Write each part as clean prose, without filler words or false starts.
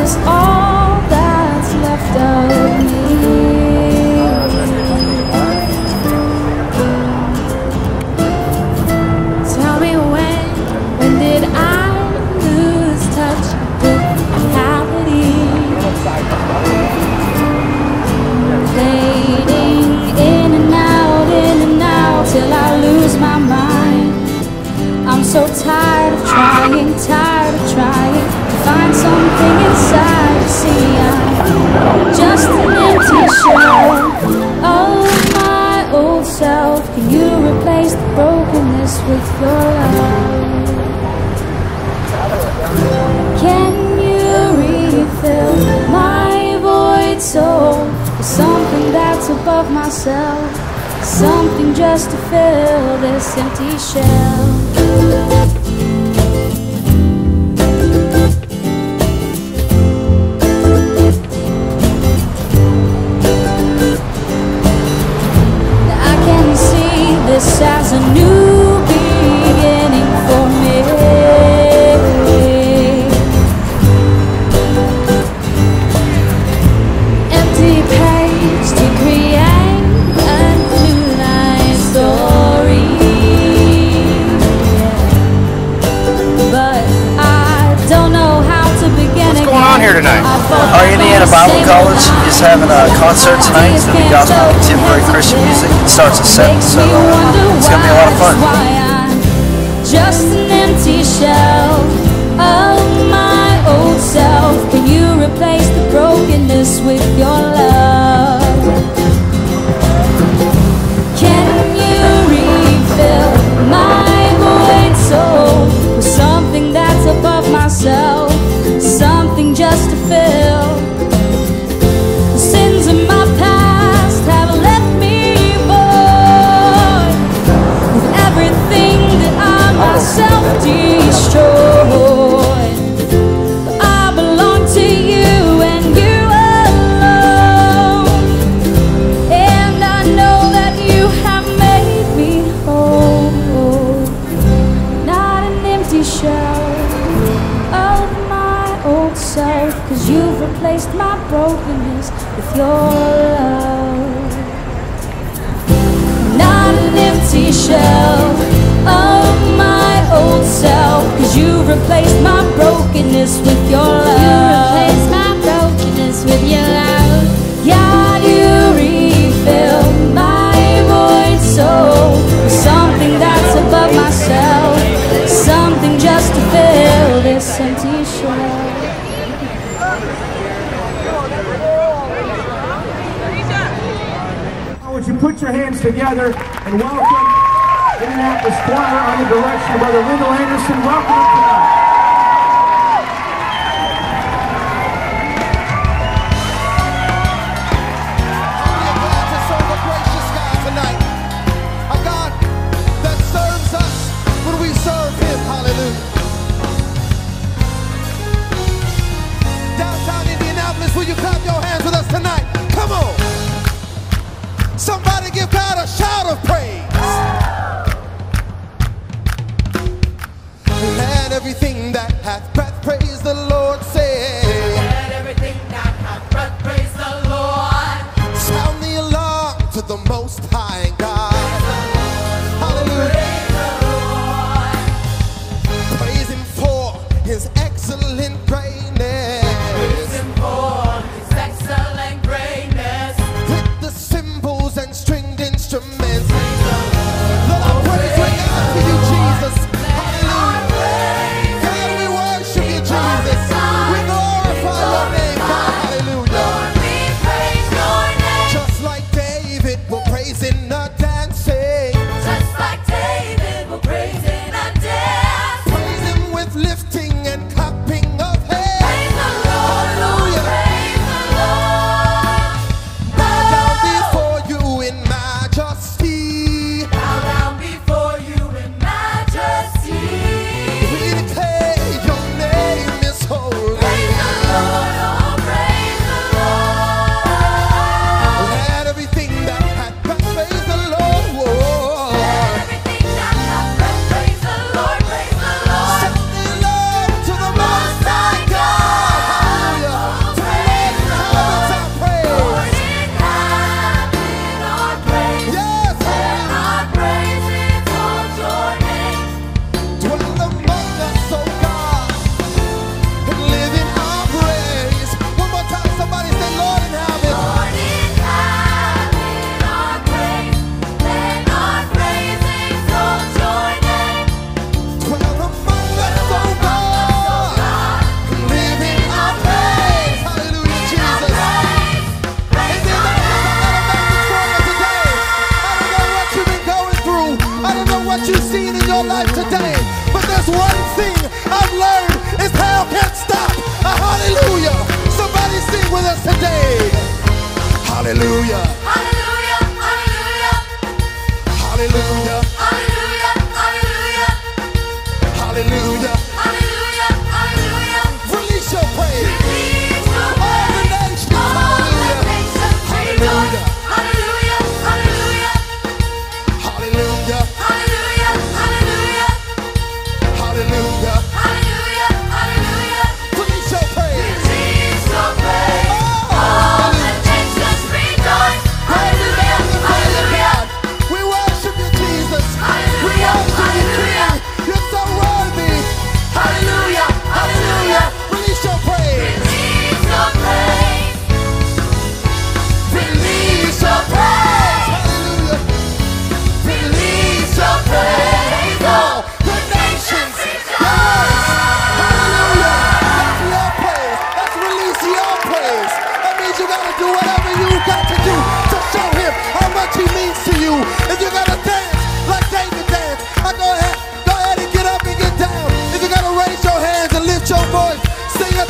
is all that's left of me. Tell me when did I lose touch with reality? Fading in and out till I lose my mind. I'm so tired of trying to find something inside. You see, I'm just an empty shell of my old self. Can you replace the brokenness with your love? Can you refill my void soul with something that's above myself? Something just to fill this empty shell. I can see this as a new beginning for me. Empty page to create a new life story. But I don't know how to begin. What's going on here tonight? Our Indiana Bible College is having a concert tonight. It's going to be gospel contemporary Christian music. It starts at 7, so it's going to be a lot of fun. Just an empty shell of my old self. Can you replace the brokenness with your love? Can you refill my void soul with something that's above myself? Something just to fill the sins of my past have left me void with everything that I myself destroyed. But I belong to you and you alone, and I know that you have made me whole. Not an empty shell of my old self, 'cause you've replaced my brokenness with your love. Not an empty shell of my old self, 'cause you've replaced my brokenness with your love. You replaced my brokenness with your love. God, you refill my void soul with something that's above myself. Something just to fill this empty shell. Would you put your hands together and welcome Indianapolis Choir on the direction of Brother Lyndall Anderson. Welcome him tonight. Will you clap your hands with us tonight? Come on. Somebody give God a shout of praise. Let everything that hath breath praise the Lord. Say, let everything that hath breath praise the Lord. Sound the alarm to the Most High God. Hallelujah. Praise Him for His excellent greatness. Praise Him for His excellent greatness. With the cymbals and stringed instruments. Let our praise ring out for you, Jesus. Hallelujah. God, we worship you, Jesus.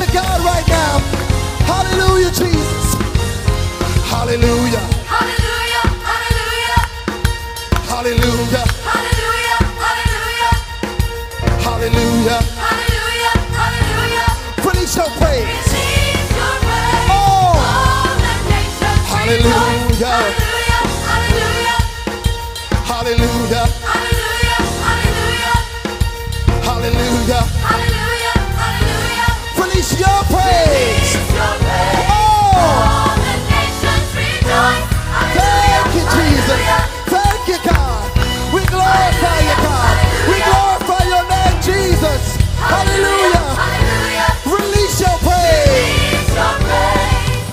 to God right now. Hallelujah, Jesus. Hallelujah. Hallelujah, hallelujah, Hallelujah. hallelujah, hallelujah, Hallelujah. hallelujah, hallelujah. Release your praise. Receive your praise. Oh. All the nations Hallelujah. rejoice. Hallelujah, Hallelujah. hallelujah, hallelujah, Hallelujah. hallelujah, hallelujah. Release your praise. Receive your praise. Oh. All the nations rejoice. Thank you, Jesus. Thank you, God. We glorify you, God. We glorify your name, Jesus. Hallelujah. Hallelujah. Release your praise. Release your praise.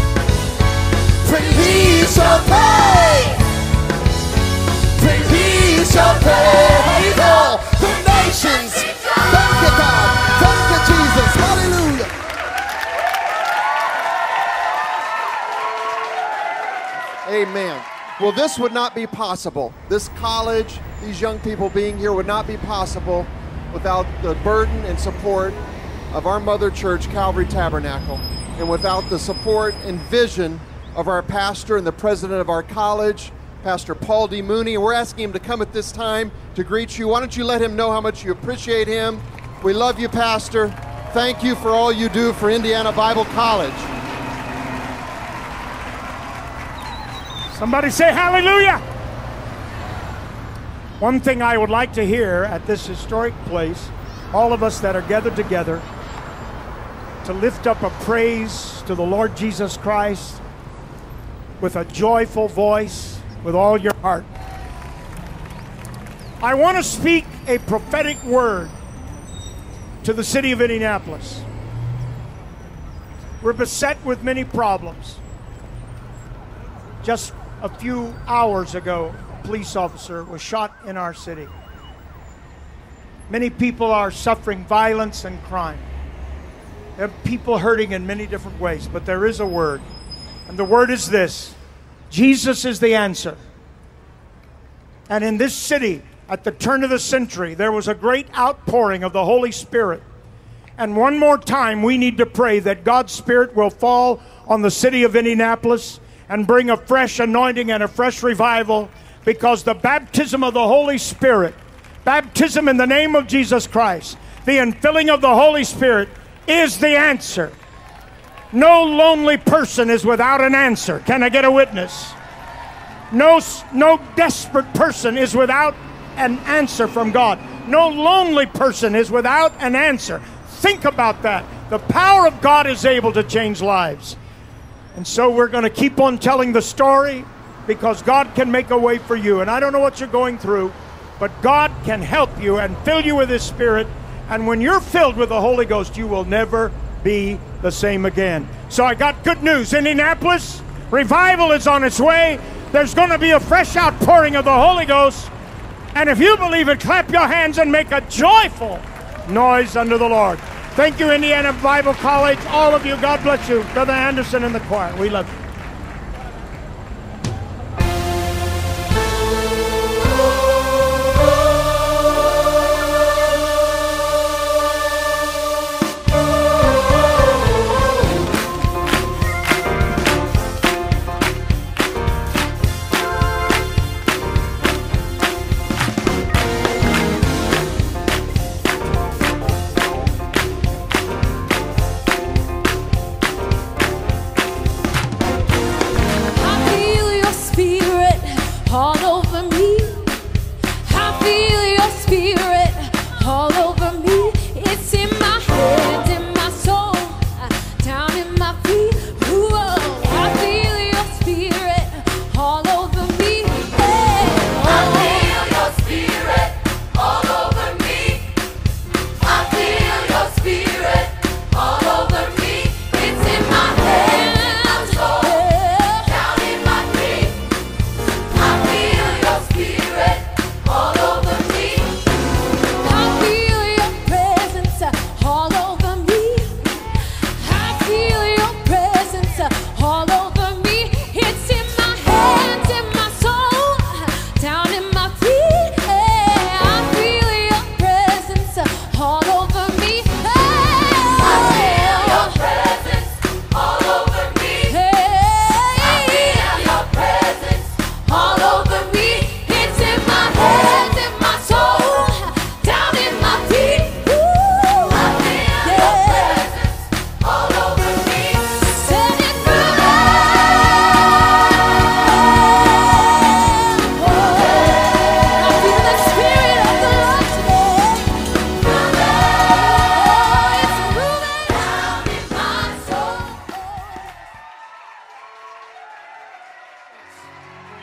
Release your praise. Release your praise. All the nations. Thank you, God. Thank you, Jesus. Hallelujah. Amen. Well, this would not be possible. This college, these young people being here would not be possible without the burden and support of our mother church, Calvary Tabernacle, and without the support and vision of our pastor and the president of our college, Pastor Paul D. Mooney. We're asking him to come at this time to greet you. Why don't you let him know how much you appreciate him. We love you, Pastor. Thank you for all you do for Indiana Bible College. Somebody say hallelujah. One thing I would like to hear at this historic place, all of us that are gathered together, to lift up a praise to the Lord Jesus Christ with a joyful voice, with all your heart. I want to speak a prophetic word to the city of Indianapolis. We're beset with many problems. Just a few hours ago, a police officer was shot in our city. Many people are suffering violence and crime. There are people hurting in many different ways, but there is a word. And the word is this: Jesus is the answer. And in this city, at the turn of the century, there was a great outpouring of the Holy Spirit. And one more time, we need to pray that God's Spirit will fall on the city of Indianapolis and bring a fresh anointing and a fresh revival, because the baptism of the Holy Spirit, baptism in the name of Jesus Christ, the infilling of the Holy Spirit is the answer. No lonely person is without an answer. Can I get a witness? No desperate person is without an answer from God. No lonely person is without an answer. Think about that. The power of God is able to change lives. And so we're going to keep on telling the story, because God can make a way for you. And I don't know what you're going through, but God can help you and fill you with His Spirit. And when you're filled with the Holy Ghost, you will never be the same again. So I got good news. Indianapolis, revival is on its way. There's going to be a fresh outpouring of the Holy Ghost. And if you believe it, clap your hands and make a joyful noise unto the Lord. Thank you, Indiana Bible College. All of you, God bless you. Brother Anderson and the choir, we love you.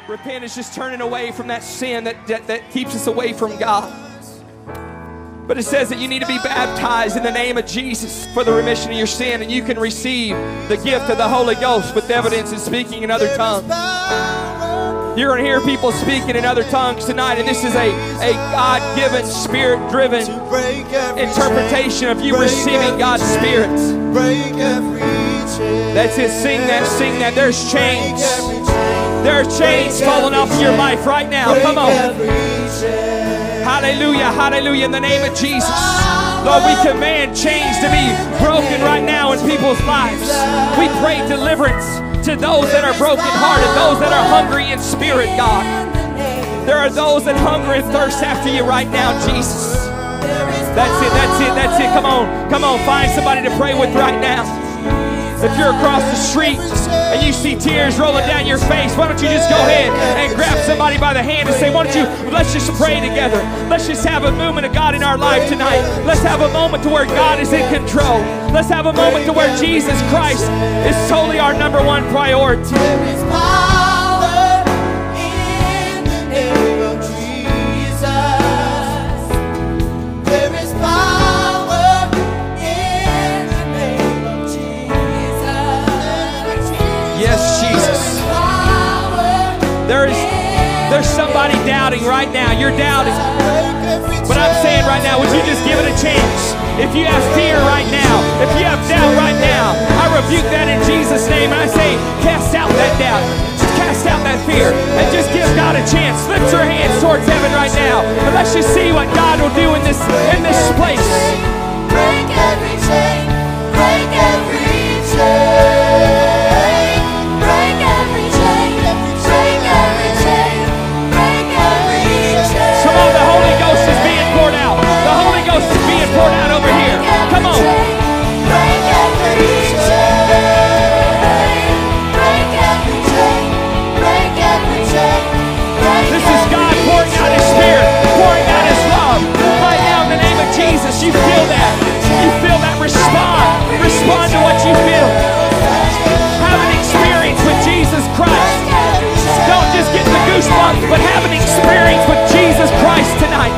Repent is just turning away from that sin that keeps us away from God. But it says that you need to be baptized in the name of Jesus for the remission of your sin, and you can receive the gift of the Holy Ghost with evidence and speaking in other tongues. You're going to hear people speaking in other tongues tonight, and this is a God-given, Spirit-driven interpretation of you receiving God's Spirit. That's it. Sing that, sing that. There's chains. There are chains falling off of your life right now. Come on. Hallelujah, hallelujah, in the name of Jesus. Lord, we command chains to be broken right now in people's lives. We pray deliverance to those that are brokenhearted, those that are hungry in spirit, God. There are those that hunger and thirst after you right now, Jesus. That's it, that's it, that's it. Come on, come on, find somebody to pray with right now. If you're across the street and you see tears rolling down your face, why don't you just go ahead and grab somebody by the hand and say, why don't you, let's just pray together. Let's just have a movement of God in our life tonight. Let's have a moment to where God is in control. Let's have a moment to where Jesus Christ is totally our number one priority. There is power in the name of Jesus. There is power in the name of Jesus. Yes, Jesus. There's somebody doubting right now. You're doubting. But I'm saying right now, would you just give it a chance? If you have fear right now, if you have doubt right now, I rebuke that in Jesus' name. And I say, cast out that doubt. Just cast out that fear. And just give God a chance. Lift your hands towards heaven right now. And let's just see what God will do in this place. Break every chain. Break every chain. Break every chain. Break every chain. Break every chain. Come on, the Holy Ghost is being poured out. The Holy Ghost is being poured out over here. Come on. Break every chain. Break every chain. Break every chain. This is God pouring out His Spirit, pouring out His love. Right now, in the name of Jesus, you feel that. You feel that. Respond. Respond to what you feel. Have an experience with Jesus Christ. Don't just get the goosebumps, but have an experience with Jesus Christ tonight.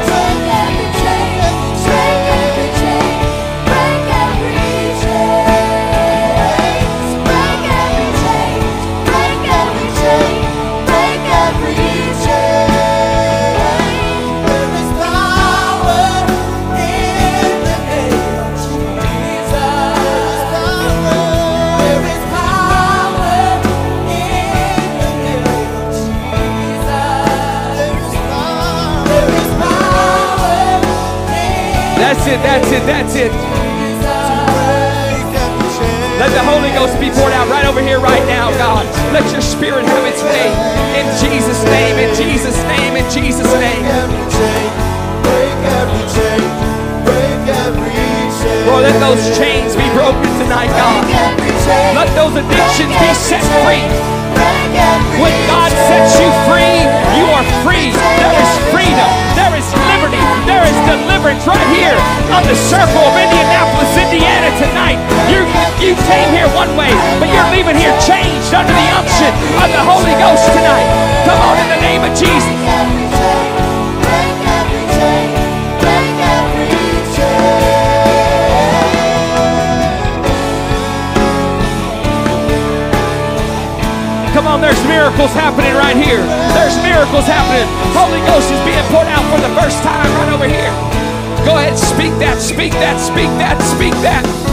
That's it, that's it, that's it. Let the Holy Ghost be poured out right over here, right now, God. Let your Spirit have its way. In Jesus' name, in Jesus' name, in Jesus' name. Lord, let those chains be broken tonight, God. Let those addictions be set free. When God sets you free, you are free. There is freedom. There is liberty. There is deliverance right here on the circle of Indianapolis, Indiana tonight. You came here one way, but you're leaving here changed under the unction of the Holy Ghost tonight. Come on, in the name of Jesus. Come on, there's miracles happening right here. There's miracles happening. Holy Ghost is being poured out for the first time right over here. Go ahead, speak that, speak that, speak that, speak that.